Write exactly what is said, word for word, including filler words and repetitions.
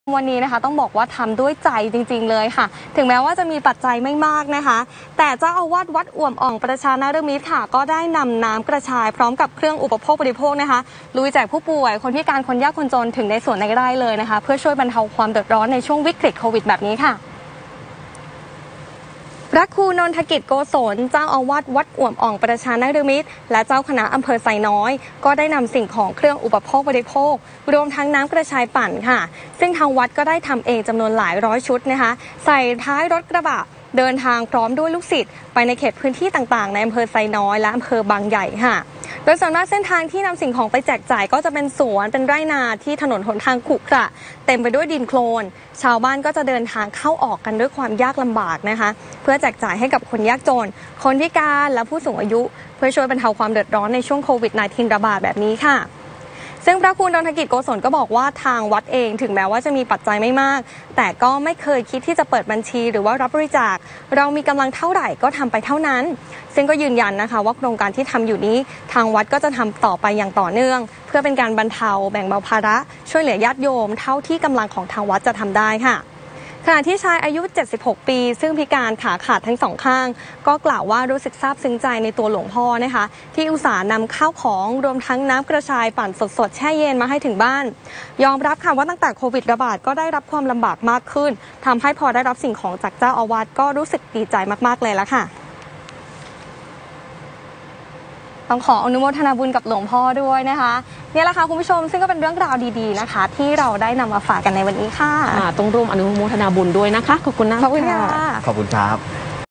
วันนี้นะคะต้องบอกว่าทำด้วยใจจริงๆเลยค่ะถึงแม้ว่าจะมีปัจจัยไม่มากนะคะแต่เจ้าอาวาสวัดอ่วมอ่องประชานฤมิตรค่ะก็ได้นำน้ำกระชายพร้อมกับเครื่องอุปโภคบริโภคนะคะลุยแจกผู้ป่วยคนพิการคนยากคนจนถึงในส่วนในไร่เลยนะคะเพื่อช่วยบรรเทาความเดือดร้อนในช่วงวิกฤตโควิดแบบนี้ค่ะพระครูนนทกิจโกศลเจ้าอาวาสวัดอ่วมอ่องประชานฤมิตรและเจ้าคณะอำเภอไซน้อยก็ได้นำสิ่งของเครื่องอุปโภคบริโภครวมทั้งน้ำกระชายปั่นค่ะซึ่งทางวัดก็ได้ทำเองจำนวนหลายร้อยชุดนะคะใส่ท้ายรถกระบะเดินทางพร้อมด้วยลูกศิษย์ไปในเขตพื้นที่ต่างๆในอำเภอไซน้อยและอำเภอบางใหญ่ค่ะโดยส่วนมากเส้นทางที่นำสิ่งของไปแจกจ่ายก็จะเป็นสวนเป็นไร่นาที่ถนนหนทางขรุขระเต็มไปด้วยดินโคลนชาวบ้านก็จะเดินทางเข้าออกกันด้วยความยากลำบากนะคะเพื่อแจกจ่ายให้กับคนยากจนคนพิการและผู้สูงอายุเพื่อช่วยบรรเทาความเดือดร้อนในช่วงโควิด สิบเก้า ระบาดแบบนี้ค่ะซึ่งพระครูนนทกิจโกศลก็บอกว่าทางวัดเองถึงแม้ว่าจะมีปัจจัยไม่มากแต่ก็ไม่เคยคิดที่จะเปิดบัญชีหรือว่ารับบริจาคเรามีกำลังเท่าไหร่ก็ทำไปเท่านั้นซึ่งก็ยืนยันนะคะว่าโครงการที่ทำอยู่นี้ทางวัดก็จะทำต่อไปอย่างต่อเนื่องเพื่อเป็นการบรรเทาแบ่งเบาภาระช่วยเหลือญาติโยมเท่าที่กำลังของทางวัดจะทำได้ค่ะขณะที่ชายอายุเจ็ดสิบหกปีซึ่งพิการขาขาดทั้งสองข้างก็กล่าวว่ารู้สึกซาบซึ้งใจในตัวหลวงพ่อนะคะที่อุตส่าห์นำข้าวของรวมทั้งน้ำกระชายปั่นสดๆแช่เย็นมาให้ถึงบ้านยอมรับค่ะว่าตั้งแต่โควิดระบาดก็ได้รับความลำบากมากขึ้นทำให้พอได้รับสิ่งของจากเจ้าอาวาสก็รู้สึกดีใจมากๆเลยละค่ะต้องขออนุโมทนาบุญกับหลวงพ่อด้วยนะคะนี่แหละค่ะคุณผู้ชมซึ่งก็เป็นเรื่องราวดีๆนะคะที่เราได้นำมาฝากกันในวันนี้ค่ะต้องร่วมอนุโมทนาบุญด้วยนะคะขอบคุณนะขอบคุณค่ะขอบคุณครับ